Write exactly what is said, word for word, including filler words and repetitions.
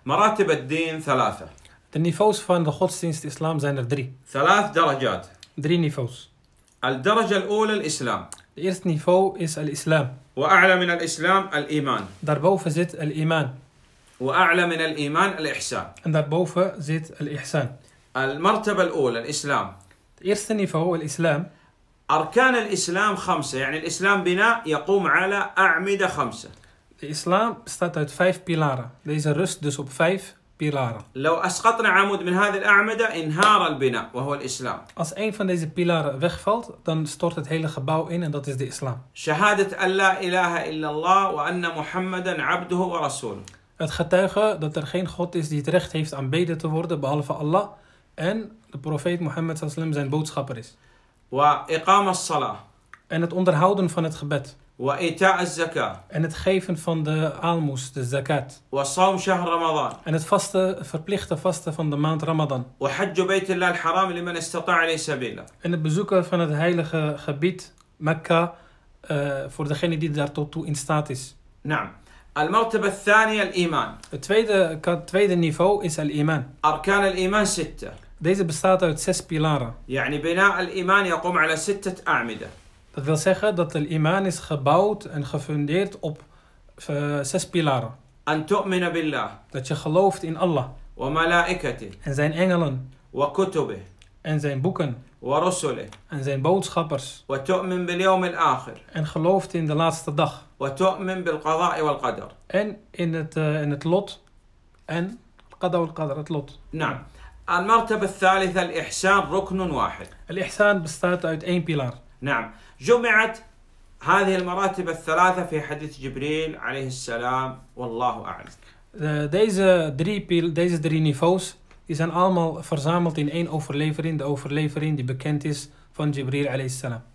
مراتب الدين ثلاثة. De niveaus van de godsdienst islam zijn er drie. ثلاث درجات. Drie niveaus. الدرجة الأولى الإسلام. Het eerste niveau is al-islam. وأعلى من الإسلام الإيمان. Daarboven zit al-iman. وأعلى من الإيمان الإحسان. En daarboven zit al-ihsan. المرتبة الأولى الإسلام. Het eerste niveau, al-islam. أركان الإسلام خمسة، يعني الإسلام بناء يقوم على أعمدة خمسة. De islam bestaat uit vijf pilaren. Deze rust dus op vijf pilaren. لو أسقطنا عمود من هذه الأعمدة انهار البناء وهو الإسلام. Als een van deze pilaren wegvalt, dan stort het hele gebouw in en dat is de islam. شهادة أن لا إله إلا الله وأن محمدا عبده ورسوله. Het getuigen dat er geen God is die het recht heeft aanbeden te worden behalve Allah en de profeet Mohammed sallallahu alaihi wasallam zijn boodschapper is. وإقام الصلاة. En het onderhouden van het gebed. وإيتاء الزكاة. En het geven van de aalmoes, de zakat. وصوم شهر رمضان. En het vasten, verplichte vasten van de maand Ramadan. وحج بيت الله الحرام لمن استطاع إليه سبيلا. En het bezoeken van het heilige gebied, Mekka, uh, voor degene die daartoe in staat is. نعم. المرتبة الثانية الإيمان. Het tweede, het tweede niveau is al-iman. أركان الإيمان ستة. Deze bestaat uit zes pilaren. يعني بناء الإيمان يقوم على ستة أعمدة. Dat wil zeggen dat de iman is gebouwd en gefundeerd op uh, zes pilaren. أن تؤمن بالله. Dat je gelooft in Allah. وملائكته. En zijn engelen. وكتبه. En zijn boeken. ورسله. En zijn boodschappers. وتؤمن باليوم الآخر. En gelooft in de laatste dag. وتؤمن بالقضاء والقدر. En in het, uh, in het lot. En qada wal qadar, het lot. نعم. المرتبة الثالثة الإحسان ركن واحد. Al-ihsan bestaat uit één pilaar. نعم. جمعت هذه المراتب الثلاثة في حديث جبريل عليه السلام والله أعلم. Uh, deze, drie, deze drie niveaus die zijn allemaal verzameld in één overlevering. De overlevering die bekend is van Jibril alayhi salam.